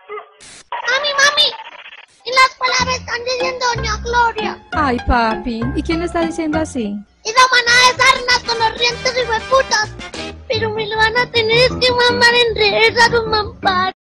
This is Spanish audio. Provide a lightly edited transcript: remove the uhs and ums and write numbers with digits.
Mami, en la escuela me están diciendo Doña Gloria. Ay, papi, ¿y quién le está diciendo así? Esa manada de sarnas con los rientes y hueputas. Pero me lo van a tener que mamar en reversa, los mampar.